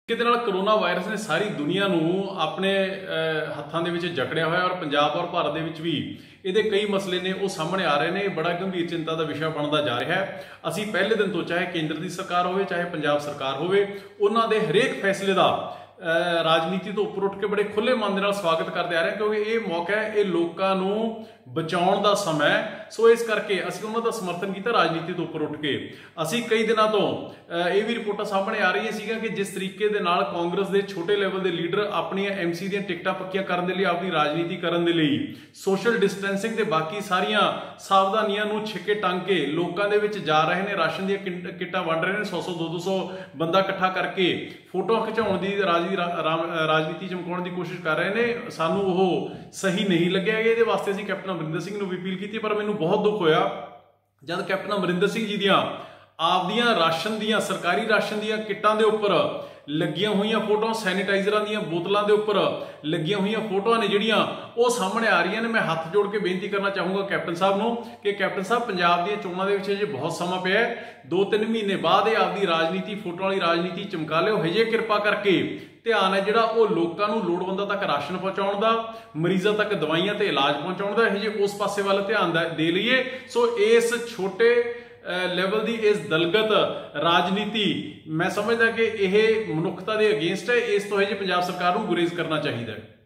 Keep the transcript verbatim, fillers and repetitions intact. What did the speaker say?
ਕਿਤੇ ਨਾਲ corona virus ਨੇ ਸਾਰੀ ਦੁਨੀਆ ਨੂੰ ਆਪਣੇ ਹੱਥਾਂ ਦੇ ਵਿੱਚ ਜਕੜਿਆ ਹੋਇਆ ਔਰ ਪੰਜਾਬ ਔਰ ਭਾਰਤ ਦੇ ਵਿੱਚ ਵੀ ਇਹਦੇ ਕਈ ਮਸਲੇ ਨੇ ਉਹ ਸਾਹਮਣੇ ਆ ਰਹੇ ਨੇ। ਇਹ ਬੜਾ ਗੰਭੀਰ ਚਿੰਤਾ ਦਾ ਵਿਸ਼ਾ ਬਣਦਾ ਜਾ ਰਿਹਾ ਹੈ। ਅਸੀਂ ਪਹਿਲੇ ਦਿਨ ਤੋਂ ਚਾਹੇ ਕੇਂਦਰ ਦੀ ਸਰਕਾਰ ਹੋਵੇ ਚਾਹੇ ਪੰਜਾਬ ਸਰਕਾਰ ਹੋਵੇ ਉਹਨਾਂ ਦੇ ਹਰੇਕ ਫੈਸਲੇ ਦਾ ਰਾਜਨੀਤੀ ਤੋਂ ਉੱਪਰ ਉੱਠ ਕੇ ਬੜੇ ਖੁੱਲੇ ਮਨ ਦੇ ਨਾਲ ਸਵਾਗਤ ਕਰਦੇ ਆ ਰਹੇ ਕਿਉਂਕਿ ਇਹ ਮੌਕਾ ਹੈ, ਇਹ ਲੋਕਾਂ ਨੂੰ ਬਚਾਉਣ ਦਾ ਸਮਾਂ ਹੈ। ਸੋ ਇਸ ਕਰਕੇ ਅਸੀਂ ਉਹਨਾਂ ਦਾ ਸਮਰਥਨ ਕੀਤਾ ਰਾਜਨੀਤੀ ਤੋਂ ਉੱਪਰ ਉੱਠ ਕੇ। ਅਸੀਂ ਕਈ ਦਿਨਾਂ ਤੋਂ ਇਹ ਵੀ ਰਿਪੋਰਟਾਂ ਸਾਹਮਣੇ ਆ ਰਹੀਆਂ ਸੀਗੀਆਂ ਕਿ ਜਿਸ ਤਰੀਕੇ ਦੇ ਨਾਲ ਕਾਂਗਰਸ ਦੇ ਛੋਟੇ ਲੈਵਲ ਦੇ ਲੀਡਰ ਆਪਣੀਆਂ ਐਮਸੀ ਦੀਆਂ ਟਿਕਟਾਂ ਪੱਕੀਆਂ ਕਰਨ ਦੇ ਲਈ, ਆਪਣੀ ਰਾਜਨੀਤੀ ਕਰਨ ਦੇ ਲਈ ਸੋਸ਼ਲ ਡਿਸਟੈਂਸਿੰਗ ਤੇ ਬਾਕੀ ਸਾਰੀਆਂ ਸਾਵਧਾਨੀਆਂ ਨੂੰ ਛਿੱਕੇ ਟੰਗ ਕੇ ਲੋਕਾਂ ਦੇ ਵਿੱਚ ਜਾ ਰਹੇ ਨੇ, ਰਾਸ਼ਨ ਦੀਆਂ ਕਿੱਟਾਂ ਵੰਡ ਰਹੇ ਨੇ, ਸੌ ਸੌ ਦੋ ਦੋ ਸੌ ਬੰਦਾ ਇਕੱਠਾ ਕਰਕੇ ਫੋਟੋਆਂ ਖਿਚਾਉਣ ਦੀ ਰਾਜਨੀਤੀ ਚਮਕਾਉਣ ਦੀ ਕੋਸ਼ਿਸ਼ ਕਰ ਰਹੇ ਨੇ। ਸਾਨੂੰ ਉਹ ਸਹੀ ਨਹੀਂ ਲੱਗਿਆ। ਇਹਦੇ ਵਾਸਤੇ ਅਸੀਂ ਕੈਪਟਨ ਅਮਰਿੰਦਰ ਸਿੰਘ ਨੂੰ ਵੀ ਅਪੀਲ ਕੀਤੀ, ਪਰ ਮੈਨੂੰ ਬਹੁਤ ਦੁੱਖ ਹੋਇਆ ਜਦ ਕੈਪਟਨ ਅਮਰਿੰਦਰ ਸਿੰਘ ਜੀ ਦੀਆਂ ਆਪਦੀਆਂ ਰਾਸ਼ਨ ਦੀਆਂ ਸਰਕਾਰੀ ਰਾਸ਼ਨ ਦੀਆਂ ਕਿੱਟਾਂ ਦੇ ਉੱਪਰ ਲੱਗੀਆਂ ਹੋਈਆਂ ਫੋਟੋਆਂ, ਸੈਨੀਟਾਈਜ਼ਰਾਂ ਦੀਆਂ ਬੋਤਲਾਂ ਦੇ ਉੱਪਰ ਲੱਗੀਆਂ ਹੋਈਆਂ ਫੋਟੋਆਂ ਨੇ ਜਿਹੜੀਆਂ ਉਹ ਸਾਹਮਣੇ ਆ ਰਹੀਆਂ ਨੇ। ਮੈਂ ਹੱਥ ਜੋੜ ਕੇ ਬੇਨਤੀ ਕਰਨਾ ਚਾਹੂੰਗਾ ਕੈਪਟਨ ਸਾਹਿਬ ਨੂੰ ਕਿ ਕੈਪਟਨ ਸਾਹਿਬ ਪੰਜਾਬ ਦੀਆਂ ਚੋਣਾਂ ਦੇ ਵਿੱਚ ਹਜੇ ਬਹੁਤ ਸਮਾਂ ਪਿਆ ਹੈ। ਦੋ ਤਿੰਨ ਮਹੀਨੇ ਬਾਅਦ ਇਹ ਆਪਦੀ ਰਾਜਨੀਤੀ ਫੋਟੋਆਂ ਵਾਲੀ ਰਾਜਨੀਤੀ ਚਮਕਾ ਲਿਓ। ਹਜੇ ਕਿਰਪਾ ਕਰਕੇ ਧਿਆਨ ਹੈ ਜਿਹੜਾ ਉਹ ਲੋਕਾਂ ਨੂੰ ਲੋੜਵੰਦਾਂ ਤੱਕ ਰਾਸ਼ਨ ਪਹੁੰਚਾਉਣ ਦਾ, ਮਰੀਜ਼ਾਂ ਤੱਕ ਦਵਾਈਆਂ ਤੇ ਇਲਾਜ ਪਹੁੰਚਾਉਣ ਦਾ, ਹਜੇ ਉਸ ਪਾਸੇ ਵੱਲ ਧਿਆਨ ਦੇ ਲਈਏ। ਸੋ ਇਸ ਛੋਟੇ ਲੈਵਲ ਦੀ ਇਸ ਦਲਗਤ ਰਾਜਨੀਤੀ ਮੈਂ ਸਮਝਦਾ ਕਿ ਇਹ ਮਨੁੱਖਤਾ ਦੇ ਅਗੇਂਸਟ ਹੈ। ਇਸ ਤੋਂ ਹਜੇ ਪੰਜਾਬ ਸਰਕਾਰ ਨੂੰ ਗੁਰੇਜ਼ ਕਰਨਾ ਚਾਹੀਦਾ ਹੈ।